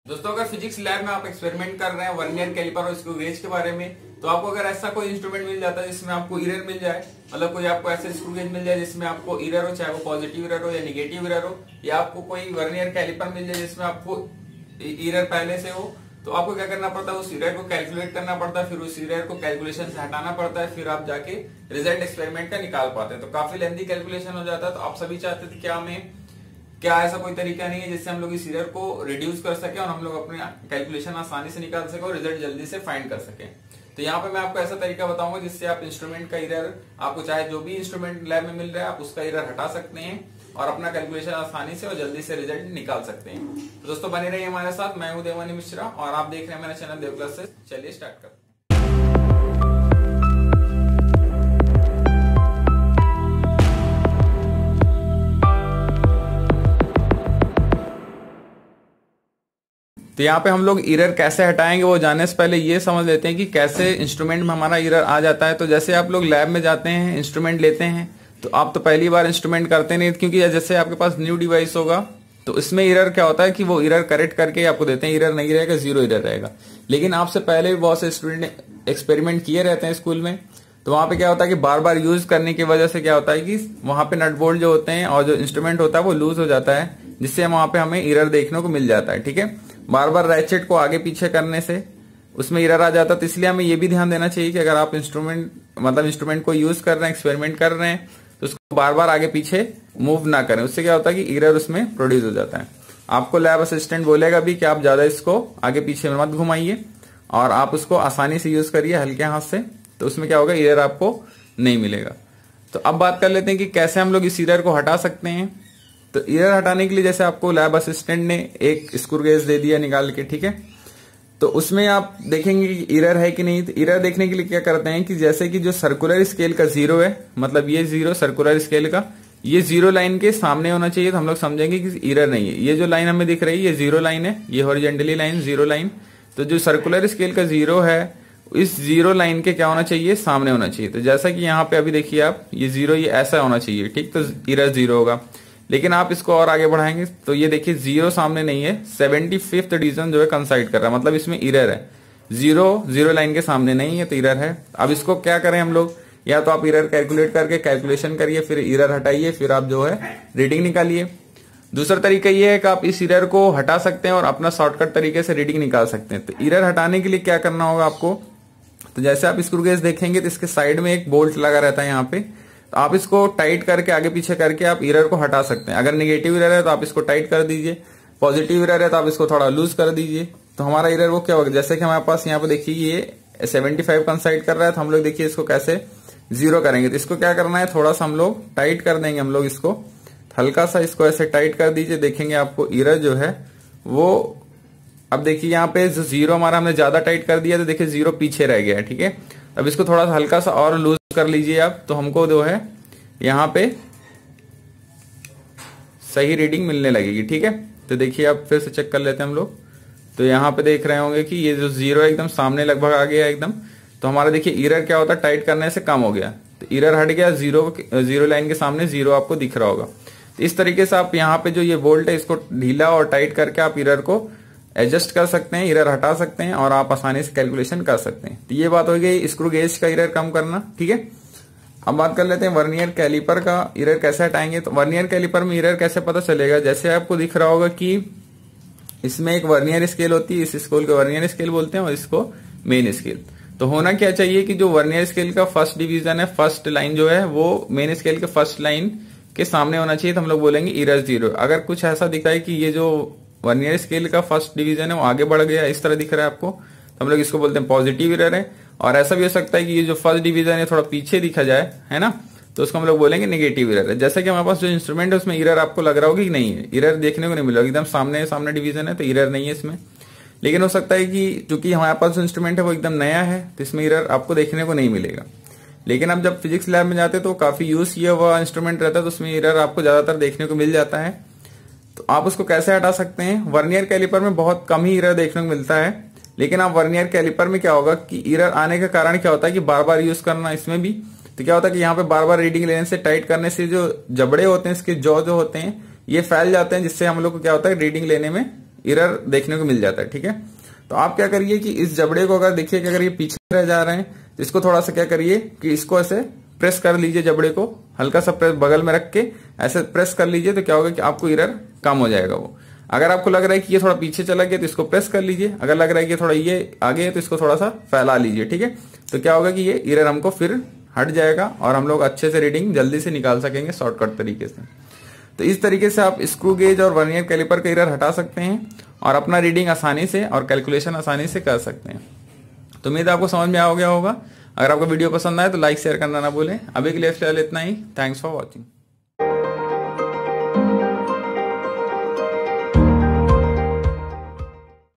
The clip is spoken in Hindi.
दोस्तों अगर फिजिक्स लैब में आप एक्सपेरिमेंट कर रहे हैं वर्नियर कैलिपर और स्क्रू गेज के बारे में, तो आपको अगर ऐसा कोई इंस्ट्रूमेंट मिल जाता है जिसमें आपको इरर मिल जाए, मतलब कोई आपको ऐसा स्क्रू गेज मिल जाए जिसमें आपको इरर हो, चाहे वो पॉजिटिव इरर हो या निगेटिव इरर हो, या आपको कोई वर्नियर कैलिपर मिल जाए जिसमें आपको इरर पहले से हो, तो आपको क्या करना पड़ता है, उस इरर को कैलकुलेट करना पड़ता है, फिर उस इरर को कैलकुलेशन से हटाना पड़ता है, फिर आप जाके रिजल्ट एक्सपेरिमेंट का निकाल पाते हैं। तो काफी लेंथी कैलकुलेशन हो जाता है। तो आप सभी चाहते थे क्या ऐसा कोई तरीका नहीं है जिससे हम लोग इस इरर को रिड्यूस कर सके और हम लोग अपने कैलकुलेशन आसानी से निकाल सके और रिजल्ट जल्दी से फाइंड कर सके। तो यहाँ पे मैं आपको ऐसा तरीका बताऊंगा जिससे आप इंस्ट्रूमेंट का इरर, आपको चाहे जो भी इंस्ट्रूमेंट लैब में मिल रहा है, आप उसका इरर हटा सकते हैं और अपना कैलकुलेशन आसानी से और जल्दी से रिजल्ट निकाल सकते हैं। तो दोस्तों बने रहिए हमारे साथ। मैं हूं देवानी मिश्रा और आप देख रहे हैं मेरा चैनल देव क्लासेस। चलिए स्टार्ट करते हैं। तो यहाँ पे हम लोग इरर कैसे हटाएंगे वो जानने से पहले ये समझ लेते हैं कि कैसे इंस्ट्रूमेंट में हमारा इरर आ जाता है। तो जैसे आप लोग लैब में जाते हैं, इंस्ट्रूमेंट लेते हैं, तो आप तो पहली बार इंस्ट्रूमेंट करते नहीं, क्योंकि जैसे आपके पास न्यू डिवाइस होगा तो इसमें इरर क्या होता है कि वो इरर करेक्ट करके आपको देते हैं, इरर नहीं रहेगा, जीरो इरर रहेगा। लेकिन आपसे पहले भी बहुत से स्टूडेंट एक्सपेरिमेंट किए रहते हैं स्कूल में, तो वहां पे क्या होता है कि बार बार यूज करने की वजह से क्या होता है कि वहां पे नट बोल्ट जो होते हैं और जो इंस्ट्रूमेंट होता है वो लूज हो जाता है, जिससे वहां पे हमें इरर देखने को मिल जाता है। ठीक है, बार बार रैचेट को आगे पीछे करने से उसमें इरर आ जाता है। तो इसलिए हमें ये भी ध्यान देना चाहिए कि अगर आप इंस्ट्रूमेंट को यूज कर रहे हैं, एक्सपेरिमेंट कर रहे हैं, तो उसको बार बार आगे पीछे मूव ना करें। उससे क्या होता है कि इरर उसमें प्रोड्यूस हो जाता है। आपको लैब असिस्टेंट बोलेगा भी कि आप ज्यादा इसको आगे पीछे मत घुमाइए और आप उसको आसानी से यूज करिए हल्के हाथ से, तो उसमें क्या होगा, इरर आपको नहीं मिलेगा। तो अब बात कर लेते हैं कि कैसे हम लोग इस इरर को हटा सकते हैं। तो इरर हटाने के लिए जैसे आपको लैब असिस्टेंट ने एक स्क्रू गेज दे दिया निकाल के, ठीक है, तो उसमें आप देखेंगे कि इरर है कि नहीं। तो इरर देखने के लिए क्या करते हैं कि जैसे कि जो सर्कुलर स्केल का जीरो है, मतलब ये जीरो सर्कुलर स्केल का, ये जीरो लाइन के सामने होना चाहिए, तो हम लोग समझेंगे कि इरर नहीं है। ये जो लाइन हमें दिख रही है ये जीरो लाइन है, ये हॉरिजॉन्टली लाइन जीरो लाइन। तो जो सर्कुलर स्केल का जीरो है, इस जीरो लाइन के क्या होना चाहिए, सामने होना चाहिए। तो जैसा कि यहाँ पे अभी देखिए आप, ये जीरो ये ऐसा होना चाहिए, ठीक, तो इरर जीरो होगा। लेकिन आप इसको और आगे बढ़ाएंगे तो ये देखिए जीरो सामने नहीं है, 75th डिवीजन जो है कंसाइड कर रहा है, मतलब इसमें इरर है। जीरो लाइन के सामने नहीं है तो इरर है। अब इसको क्या करें हम लोग, या तो आप इरर कैलकुलेट करके कैलकुलेशन करिए, फिर इरर हटाइए, फिर आप जो है रीडिंग निकालिए। दूसरा तरीका ये है कि आप इस इरर को हटा सकते हैं और अपना शॉर्टकट तरीके से रीडिंग निकाल सकते हैं। तो इरर हटाने के लिए क्या करना होगा आपको, तो जैसे आप स्क्रू गेज देखेंगे तो इसके साइड में एक बोल्ट लगा रहता है यहाँ पे, तो आप इसको टाइट करके आगे पीछे करके आप इरर को हटा सकते हैं। अगर नेगेटिव इरर है तो आप इसको टाइट कर दीजिए, पॉजिटिव इरर है तो आप इसको थोड़ा लूज कर दीजिए। तो हमारा इरर वो क्या होगा, जैसे कि हमारे पास यहाँ पे देखिए ये 75 कंसाइड कर रहा है, तो हम लोग देखिए इसको कैसे जीरो करेंगे। तो इसको क्या करना है, थोड़ा सा हम लोग टाइट कर देंगे, हम लोग इसको हल्का सा इसको ऐसे टाइट कर दीजिए, देखेंगे आपको इरर जो है वो, अब देखिए यहाँ पे जो जीरो हमारा हमने ज्यादा टाइट कर दिया तो देखिए जीरो पीछे रह गया है। ठीक है, अब इसको थोड़ा सा हल्का सा और लूज कर लीजिए आप, तो हमको जो है यहाँ पे सही रीडिंग मिलने लगेगी। ठीक है, तो देखिए आप फिर से चेक कर लेते हैं हम लोग। तो यहाँ पे देख रहे होंगे कि ये जो जीरो है एकदम सामने लगभग आ गया एकदम। तो हमारा देखिए इरर क्या होता है, टाइट करने से कम हो गया, तो इरर हट गया, जीरो लाइन के सामने जीरो आपको दिख रहा होगा। तो इस तरीके से आप यहाँ पे जो ये बोल्ट है इसको ढीला और टाइट करके आप इरर को एडजस्ट कर सकते हैं, इरर हटा सकते हैं और आप आसानी से कैलकुलेशन कर सकते हैं। तो ये बात हो गई स्क्रू गेज का इरर कम करना। ठीक है, अब बात कर लेते हैं वर्नियर कैलिपर का इरर कैसे हटाएंगे। तो वर्नियर कैलिपर में इरर कैसे पता चलेगा, जैसे आपको दिख रहा होगा कि इसमें एक वर्नियर स्केल होती है, इस स्केल को वर्नियर स्केल बोलते हैं और इसको मेन स्केल। तो होना क्या चाहिए कि जो वर्नियर स्केल का फर्स्ट डिवीजन है, फर्स्ट लाइन जो है वो मेन स्केल के फर्स्ट लाइन के सामने होना चाहिए, तो हम लोग बोलेंगे इरर जीरो। अगर कुछ ऐसा दिखा है कि ये जो वर्नियर स्केल का फर्स्ट डिवीजन है वो आगे बढ़ गया, इस तरह दिख रहा है आपको, तो हम लोग इसको बोलते हैं पॉजिटिव इरर है। और ऐसा भी हो सकता है कि ये जो फर्स्ट डिवीजन है थोड़ा पीछे दिखा जाए, है ना, तो उसको हम लोग बोलेंगे नेगेटिव इरर है। जैसे कि हमारे पास जो इंस्ट्रूमेंट है उसमें इरर आपको लग रहा होगा कि नहीं है, इरर देखने को नहीं मिलेगा, एकदम सामने डिवीजन है तो इरर नहीं है इसमें। लेकिन हो सकता है कि चूंकि हमारे पास जो इंस्ट्रूमेंट है वो एकदम नया है तो इसमें इरर आपको देखने को नहीं मिलेगा। लेकिन अब जब फिजिक्स लैब में जाते हैं तो काफी यूज किया हुआ इंस्ट्रूमेंट रहता है, तो उसमें इरर आपको ज्यादातर देखने को मिल जाता है। तो आप उसको कैसे हटा सकते हैं, वर्नियर कैलिपर में बहुत कम ही इरर देखने को मिलता है, लेकिन आप वर्नियर कैलिपर में क्या होगा कि इरर आने का कारण क्या होता है कि बार बार यूज करना इसमें भी। तो क्या होता है कि यहाँ पे बार बार रीडिंग लेने से, टाइट करने से जो जबड़े होते हैं इसके जॉ जो होते हैं ये फैल जाते हैं, जिससे हम लोग को क्या होता है रीडिंग लेने में एरर देखने को मिल जाता है। ठीक है, तो आप क्या करिए कि इस जबड़े को अगर देखिए कि अगर ये पीछे रह जा रहे हैं तो इसको थोड़ा सा क्या करिए कि इसको ऐसे प्रेस कर लीजिए, जबड़े को हल्का सा प्रेस बगल में रख के ऐसे प्रेस कर लीजिए, तो क्या होगा कि आपको एरर कम हो जाएगा वो। अगर आपको लग रहा है कि ये थोड़ा पीछे चला गया तो इसको प्रेस कर लीजिए, अगर लग रहा है कि थोड़ा ये आगे है तो इसको थोड़ा सा फैला लीजिए। ठीक है, तो क्या होगा कि ये एरर हमको फिर हट जाएगा और हम लोग अच्छे से रीडिंग जल्दी से निकाल सकेंगे शॉर्टकट तरीके से। तो इस तरीके से आप स्क्रू गेज और वर्नियर कैलिपर का एरर हटा सकते हैं और अपना रीडिंग आसानी से और कैलकुलेशन आसानी से कर सकते हैं। तो उम्मीद आपको समझ में आ गया होगा। अगर आपको वीडियो पसंद आए तो लाइक शेयर करना ना भूलें। अभी के लिए फिलहाल इतना ही। Thanks for watching.